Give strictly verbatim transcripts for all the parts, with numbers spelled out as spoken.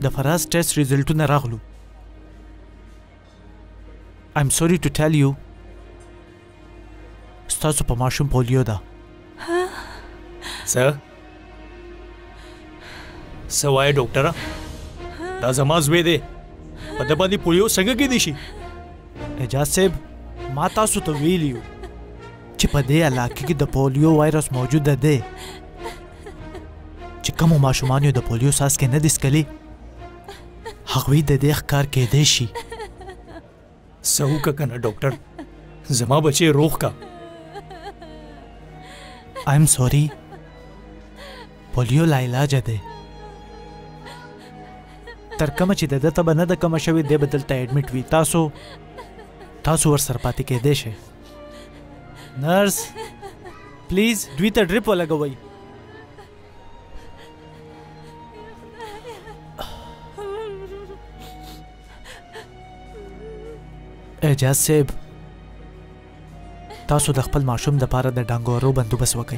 د فراز ټیسټ ریزلټونه راغلو. I'm sorry to tell you ستاسو په ماشوم پولیو ده. څه څه وایې ډاکټره؟ دا زما زوی دی، په ده باندې پولیو څنګه کیدی شي؟ اعجاز صاحب ما تاسو ته ویلي یو چې په دې علاقې کې د پولیو وایرس موجوده دی چې کومو ماشومانو د پولیو څاڅکي نه دي څکلي هغوی د دې ښکار کیدی شي. څه وکړه که نه ډاکټر، زما بچی روغ کا. I'm sorry پولیو لا علاج دی. تر کومه چې د ده تبه نه ده کمه شوې دی به دلته ایډمیټ وي. تاسو تاسو ورسره پاتې کیدی شئ. نرس پلیز دوی ته ډریپ ولګوئ. اعجاز صاحب تاسو د خپل ماشوم دپاره د ډانګورو بندوبست وکئ.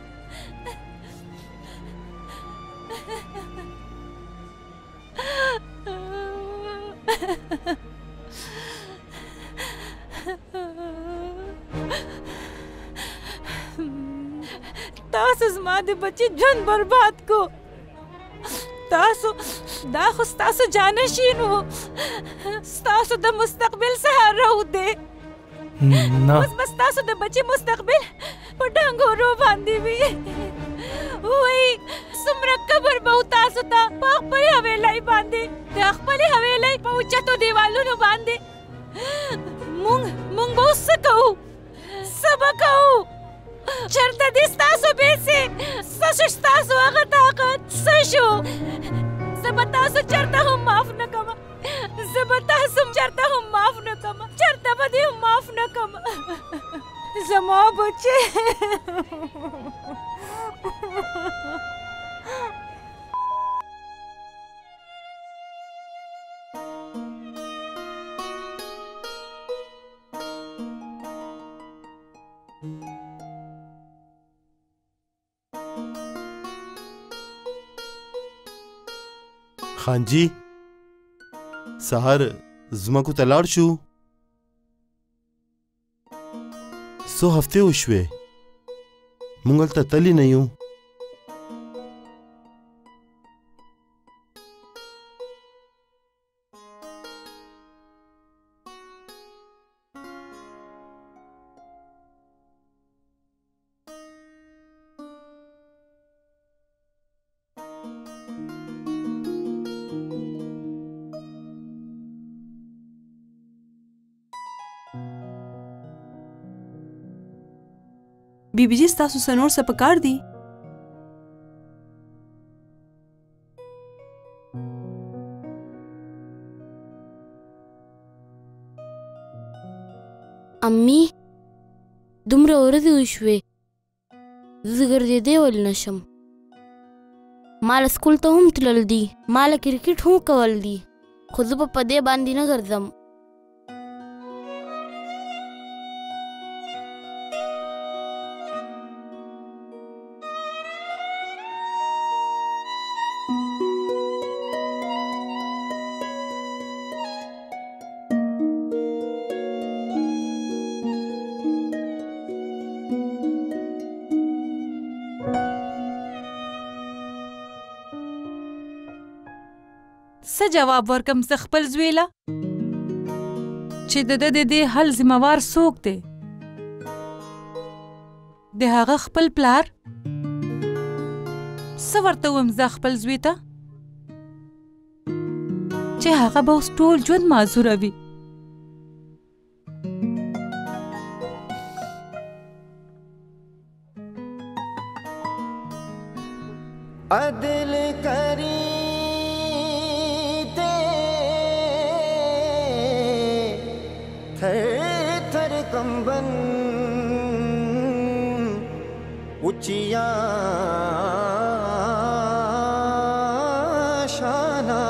تاسو زما د بچي ژوند برباد کو. تاسو دا خو ستاسو جانشین و، ستاسو د مستقبل سهار و دی. نه اوس به ستاسو د بچي مستقبل په ډنګورو باندې وي. وایي څومره قبر به و تاسو ته په خپلې حویلۍ باندې، د خپلې حویلۍ په اوچتو دیوالونو باندې. مونږ مونږ به اوس څه کوو؟ څه به کوو؟ چېرته دې ستاسو بیسې؟ څه شو ستاسو هغه طاقت؟ څه شو؟ زه به تاسو چېرته هم معاف نه کړم. زه به تاسو چېرته هم معاف نه کړم. چېرته به دې هم معاف نه کړم. زما بچې خان جی سهار زمکو ته لاړ شو. څو هفتې وشوې موږ هلته تللی نه یو. بیبي جي ستاسو څه نور څه پکار دي؟ امي دومره ورځې وشوې زه ګرځېدی ولی نشم. ما له سکول ته هم تلل دي، ما له کرکټ هم کول دي، خو زه به په دې باندې نه ګرځم. څه جواب ورکم زه خپل زوی له چې د ده د دې حل ذمهوار څوک دی؟ د هغه خپل پلار؟ څه ورته ووایم زه خپل زوی ته چې هغه به اوس ټول ژوند معذوره وي؟ عدل کری تھر تھر کمبن اچیا شانہ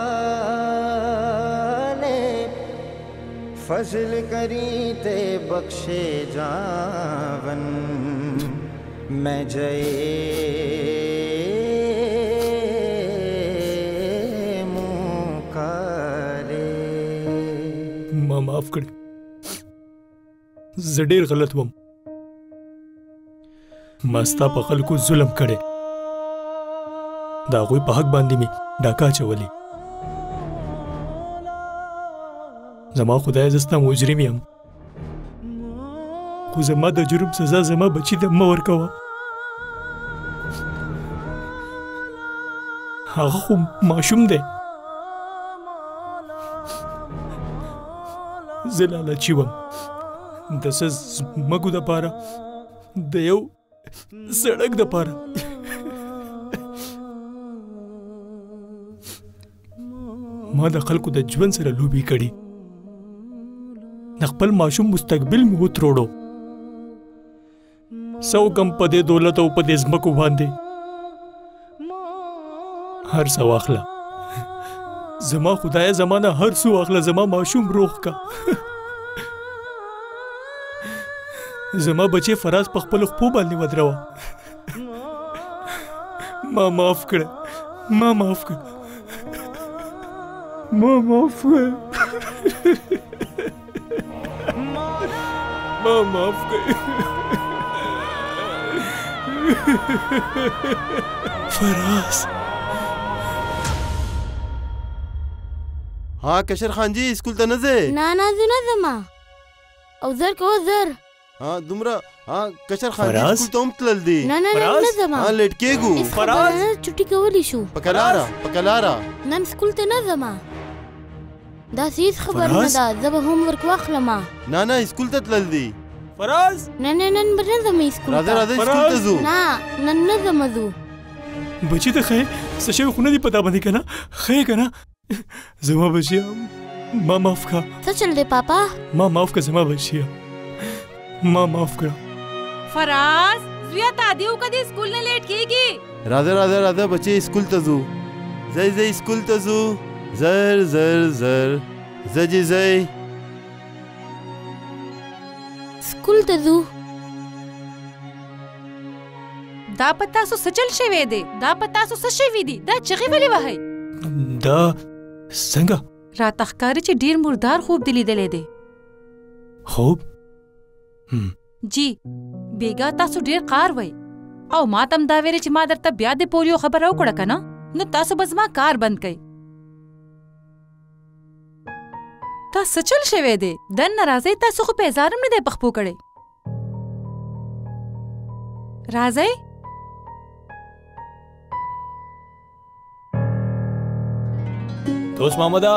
والے فضل کری تے بخشے جاون میں جئے माफ कړ زه ډېر غلط وم ما ستا په خلکو ظلم کړی د هغوی په حق باندې مې ډاکا اچولې زما خدای زه ستا مجرم یم خو زما د جرم سزا زما بچي ته مه ورکوه هغه خو ماشوم دی زه لالچي وم د څه زمکو دپاره د یو سړک دپاره ما د خلکو د ژوند سره لوبې کړي د خپل ماشوم مستقبل مې وتروړو څه وکم په دې دولت او په دې ځمکو باندې هر څه واخله زما خدای زمانه هر څه واخله زما ماشوم روغ کا زما بچي فراز په خپل خپو باندې ودروا ما معاف کړه ما معاف کړه ما معاف کړه ما معاف کړه فراز हाँ कशर खान जी स्कूल त न ځې نه نه زه نه ځم او زر کو زر हाँ دومره हाँ کشر خان جی فراز؟ स्कूल ته هم تلل دي نه نه نه فراز؟ نه ځم हाँ لټ کېږو هیڅ خبره نه ده، چټي کولی شو پکلارا پکلارا نن سکول ته نه ځم داسې هیڅ خبره نه فراز؟ ده زه به هوم ورک واخلم نه نه school ته تلل دي فراز نه نه نن به نه ځم سکول راځه ته راځه school ته ځو نه نن نه ځم ځو بچی ته خې څه شوی خو نه دي پتا باندې کنه خې کنه زما بچی ما معاف کا څه چل دی پاپا ما معاف کا زما بچی ما معاف کړه Faraz زویا تا دیو کدی سکول نه لیټ کیږي راځه راځه راځه بچي school ته ځو زئی زئی school ته ځو زر زر زر زجي زئی سکول ته ځو دا پتا سو سچل شوی دی دا پتا سو سشوی دی دا چغي ولې وهي دا څنګه را تخکاری چې ډیر مردار خوب دلی دلې دی خوب جی بیگا تاسو ډیر قار وای او ما تم دا ویری چې ما درته بیا د پولیو خبر او کړه کنه نو تاسو بس ما کار بند کړئ تا سچل شوی دی دن ناراضی تاسو خو په هزارم نه دی پخپو کړي راځي دوست محمد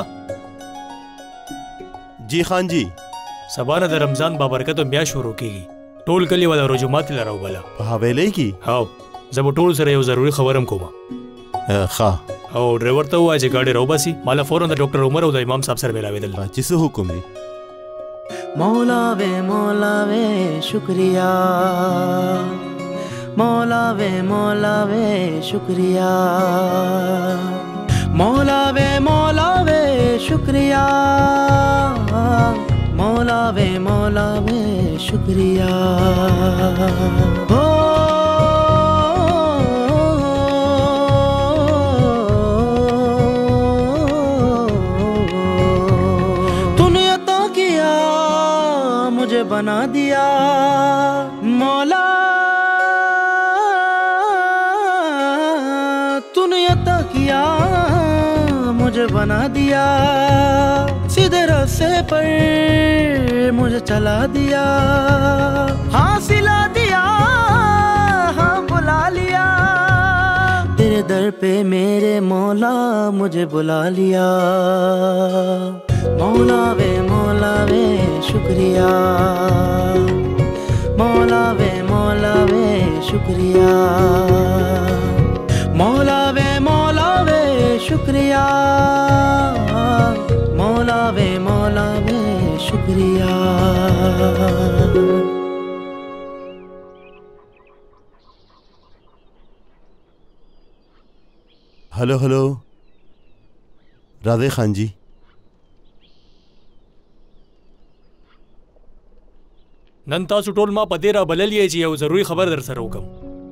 ji Khan ji سبا نه د رمضان بابرکت بیا شروع کیږي ټول کلی ولا رجومات لراو بلا په حویلې کی هاو زه به ټول سره یو ضروری خبرم کوم ښه او ډرایور ته وایي چې گاډي راوباسي مالا فورن د ډاکټر عمر او د امام صاحب سره ملاوي دل چې څه حکم دی مولا وے مولا وے شکریہ مولا وے مولا وے شکریہ مولا وے مولا وے شکریہ مولا وے مولا وے شکریہ او तूने अता किया मुझे बना दिया मौला तूने अता किया मुझे बना दिया सीधे रास्ते पर मुझे चला दिया हाँ सिला दिया हाँ बुला लिया तेरे दर पे मेरे मौला मुझे बुला लिया मौला वे मौला वे शुक्रिया मौला वे मौला वे शुक्रिया मौला वे मौला वे शुक्रिया मौला वे मौला वे शुक्रिया हेलो हेलो राधे खान जी نن تاسو ټول ما په دې را بللې چې یو ضروری خبر در سره وکم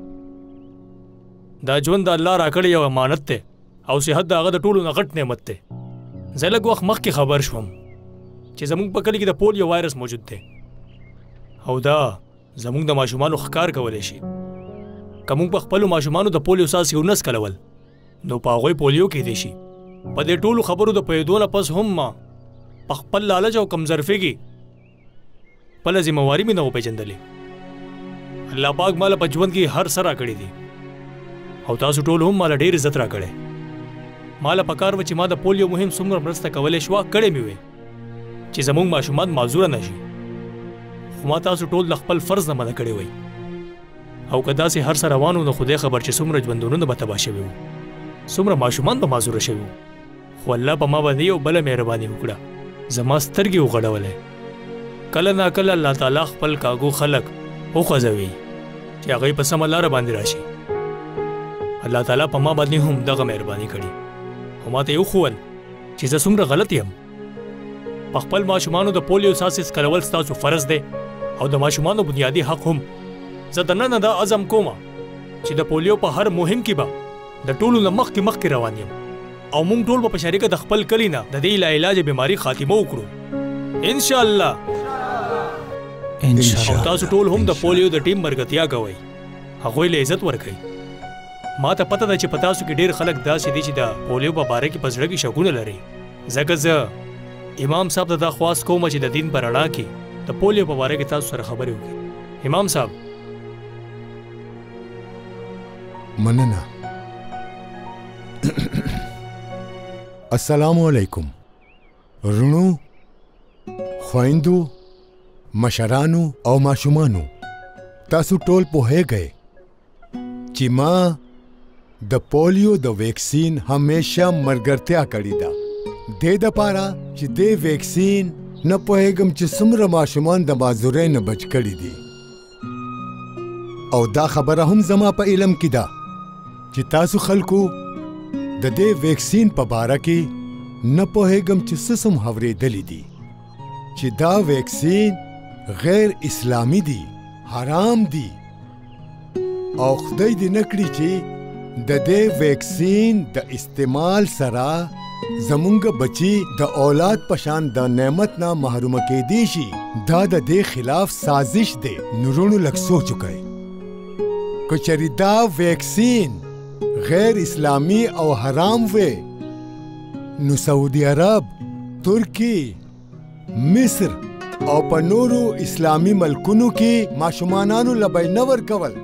دا ژوند د الله راکړی یو امانت دی او صحت د هغه د ټولو نه غټ نعمت دی زه لږ وخت مخکې خبر شوم چې زمونږ په کلي کې د پولیو وایرس موجود دی او دا زمونږ د ماشومانو ښکار کولی شي. که موږ په خپلو ماشومانو د پولیو څاڅکي ونه څکلول نو په هغوی پولیو کیدی شي. په دې ټولو خبرو د پوهېدو نه پس هم ما په خپل لالچ او کمزرفۍ خپله ذمهواري مې نه وپېژندلې. الله پاک ماله په ژوند کې هر څه راکړي دي او تاسو ټولو هم ماله ډېر عزت راکړی. ماله پکار وه چې ما د پولیو مهم څومره مرسته کولی شوه کړې مې وې چې زموږ ماشومان معذوره نه شي. خو ما تاسو ټول د خپل فرض نه منع کړی وئ او که داسې هر څه روان و نو خدای خبر چې څومره ژوندونونه به تباه شوي وو، څومره ماشومان به معذوره شوي وو. خو الله په ما باندې یو بله مهرباني وکړه، زما سترګې وغړولې. کله ناکله الله تعالی خپل کاږو خلک وخوځوي چې هغوی په سمه لاره باندې راشي. الله تعالی په ما باندې هم دغه مهرباني کړي او ما ته یې وښول چې زه څومره غلط یم. په خپل ماشومانو د پولیو څاڅکي څکلول ستاسو فرض دی او د ماشومانو بنیادي حق هم. زه د ننه دا عزم کوم چې د پولیو په هر مهم کې به د ټولو نه مخکې مخکې روان یم او موږ ټول به په شریکه د خپل کلي نه د دې لاعلاجه بیماري خاتمه وکړو انشاءالله. او تاسو ټول هم د پولیو د ټیم مرګتیا کوئ، هغوی له عزت ورکوئ. ما ته پته ده چې په تاسو کې ډېر خلک داسې دي چې د پولیو په باره کې په زړه کې شکونه لري. ځکه زه امام صاحب ته دا خواست کوم چې د دین په رڼا کې د پولیو په باره کې تاسو سره خبرې وکړي. امام صاحب. مننه. السلام علیکم رونو، خویندو، مشرانو او ماشومانو. تاسو ټول پوهیږئ چې ما د پولیو د ویکسین همیشه ملګرتیا کړې ده. دې دپاره چې دې ویکسین نه پوهیږم چې څومره ماشومان د معذورۍ نه بچ کړي دي. او دا خبره هم زما په علم کې ده چې تاسو خلکو د دې ویکسین په باره کې نه پوهیږم چې څه څه اورېدلي دي چې دا ویکسین غیر اسلامي دي، حرام دي. او خدای دې نه کړي چې د دې ویکسین د استعمال سره زمونږ بچي د اولاد پشان د نعمت نه محرومه کېدی شي. دا د دې خلاف سازش دی. نورونو لږ سوچ وکئ. که چېرې دا ویکسین غیر اسلامی او حرام وي نو سعودي عرب، ترکی، مصر او په نورو اسلامي ملکونو کې ماشومانانو له به نه ورکول.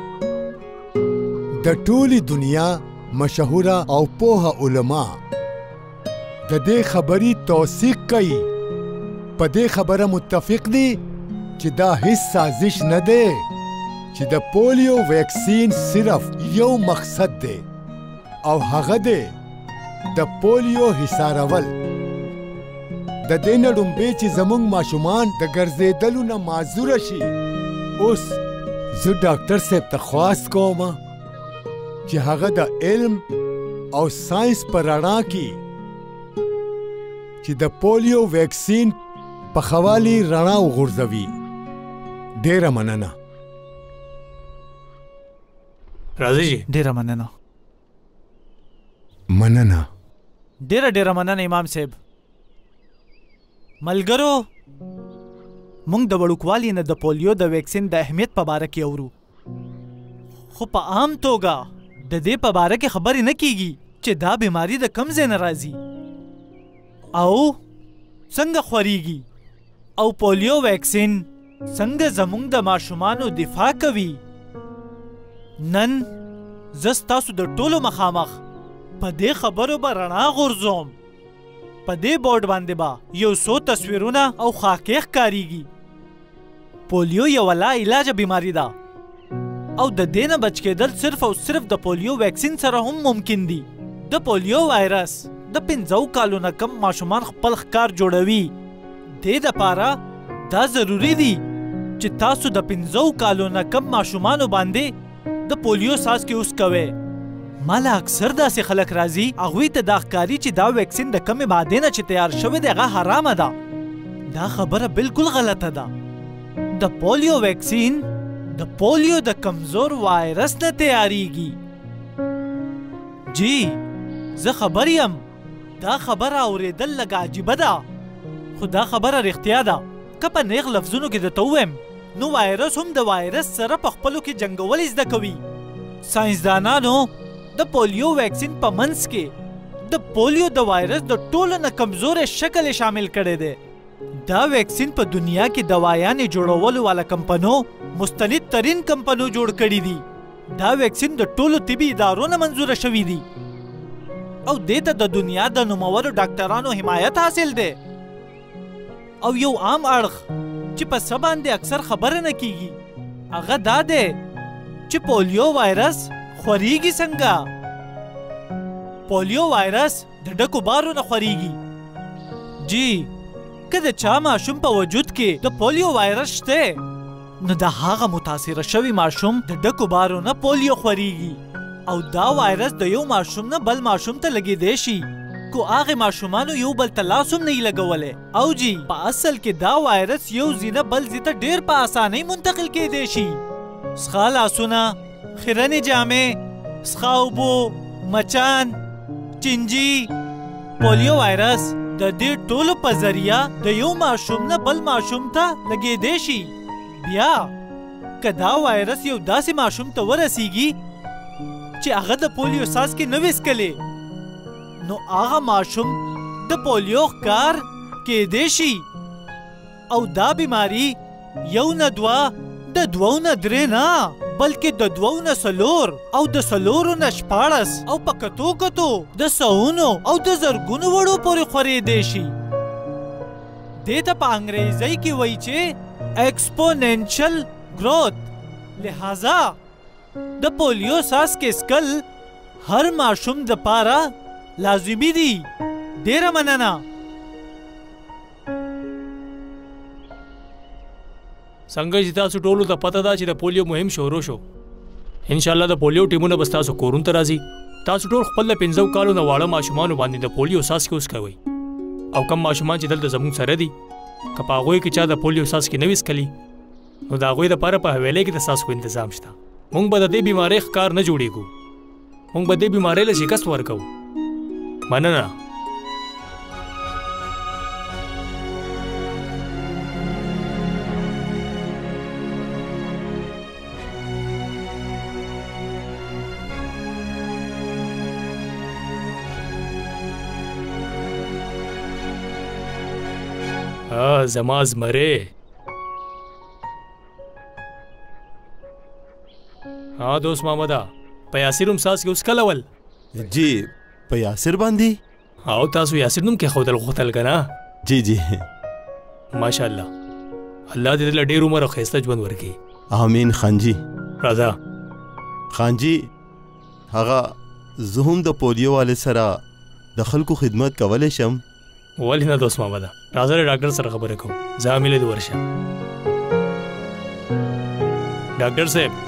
د ټولې دنیا مشهوره او پوهه علما د دې خبرې توثیق کوي، په دې خبره متفق دي چې دا هیڅ سازش نه دی، چې د پولیو ویکسین صرف یو مقصد دی او هغه دی د پولیو حصارول. د دې نه ډومبې چې زموږ ماشومان د ګرځېدلو نه معذوره شي. اوس زه ډاکټر صاحب ته خواست کوم چې هغه د علم او ساينس په رڼا کې چې د پولیو ویکسین په خوالي رڼا وغورځوي. ډېره مننه. راځئ جی. ډېره مننه. مننه. ډېره ډېره مننه امام صاحب. ملګرو، موږ د وړوکوالي نه د پولیو د ویکسین د اهمیت په باره کې اورو، خو په عام توګه د دې په باره کې خبرې نه کیږي چې دا بیماری د کوم ځای نه راځي او څنګه خوريږي او پولیو ویکسین څنګه زموږ د ماشومانو دفاع کوي. نن زه ستاسو د ټولو مخامخ په دې خبرو به رڼا غورځوم. په دې بورډ باندې به یو څو تصویرونه او خاکې ښکاریږي. پولیو یوه لا علاجه بیماری ده او د دې نه بچ کېدل صرف او صرف د پولیو ویکسین سره هم ممکن دي. د پولیو وایرس د پنځو کالو نه کم ماشومان خپل ښکار جوړوي. دې دپاره دا ضروري دي چې تاسو د پنځو کالو نه کم ماشومانو باندې د پولیو څاڅکي اوس کوئ. مالا اکثر داسې خلک راځي هغوی ته دا ښکاري چې دا ویکسین د کمې مادې نه چې تیار شوی دی هغه حرامه ده. دا خبره بالکل غلطه ده. د پولیو ویکسین د پولیو د کمزور وایرس نه تیاریږي. جی زه خبر یم دا خبره اورېدل لږ عجیبه ده، خدا خبره رښتیا ده که په نیغ لفظونو کې درته ووایم نو وایرس هم د وایرس سره په خپلو کې جنګول زده کوي. ساینسدانانو د پولیو ویکسین په منځ کې د پولیو د وایرس د ټولو نه کمزورې شکل شامل کړی دی. دا ویکسین په دنیا کې دوایانې جوړولو والا کمپنو مستند ترین کمپنو جوړ کړي دي. دا ویکسین د ټولو طبي ادارو نه منظوره شوي دي او دې ته د دنیا د نومورو ډاکټرانو حمایت حاصل دی. او یو عام اړخ چې په څه باندې اکثر خبره نه کیږي هغه دا دی چې پولیو وایرس خوريږي څنګه. پولیو وایرس د ډکو بارو نه خوريږي. جی که د چا ماشوم په وجود کې د پولیو وایرس شته نو د هغه متاثره شوي ماشوم د ډکو بارو نه پولیو خوريږي او دا وایرس د یو ماشوم نه بل ماشوم ته لګېدی شي کو هغه ماشومانو یو بل ته لاس هم نه لګولی. او جی په اصل کې دا وایرس یو ځای نه بل ځای ته ډېر په اسانۍ منتقل کېدی شي. څښا لاسونه، خیرنې جامې، څښا اوبو، مچان، چینجي. پولیو وایرس د دې ټولو په ذریعه د یو ماشوم نه بل ماشوم ته لګېدی شي. بیا که دا وایرس یو داسې ماشوم ته ورسیږي چې هغه د پولیو څاڅکي نه ویسکلی نو هغه ماشوم د پولیو ښکار کېدی شي او دا بیماری یو نه دوه د دوو نه درې نه بلکې د دوو نه څلور او د څلورو نه شپاړس او په کتو کتو د سوونو او د زرګونو وړو پورې خورېدی شي. دې ته په انګریزۍ کې وایي چې ایکسپوننشل گروت. لہذا د پولیو څاڅکي څکل هر ماشوم د پاره لازمي دي. ډېره مننه. څنګه چې تاسو ټولو ته پته ده چې د پولیو مهم شروع شو انشاءالله د پولیو ټیمونه به ستاسو کورونو ته راځي. تاسو ټول خپل د پنځو کالو نه واړه ماشومانو باندې د پولیو څاڅکي وڅکوئ او کم ماشومان چې دلته زموږ سره دي که په هغوی کې چا د پولیو څاڅکي نه وڅکلي نو د هغوی دپاره په حویلۍ کې د څاڅکو انتظام شته. موږ به د دې بیمارۍ ښکار نه جوړېږو. موږ به دې بیمارۍ له شکست ورکوو. مننه. زما زمرې. ها دوست محمده په یاسر هم څاڅکي وڅکلول؟ جی په یاسر باندې؟ او تاسو یاسر نوم کېښودل غوښتل که نه؟ جی جی ماشاءالله. الله دې له ډېر عمر او ښایسته ژوند ورکړي. آمین. خانجي راځه. خانجي هغه زه هم د پولیو والے سره د خلکو خدمت کولی شم؟ ولې نه دوست محمده، راځه له ډاکټر سره خبرې کوو. زه حاملې دې ورشم. ډاکټر صاحب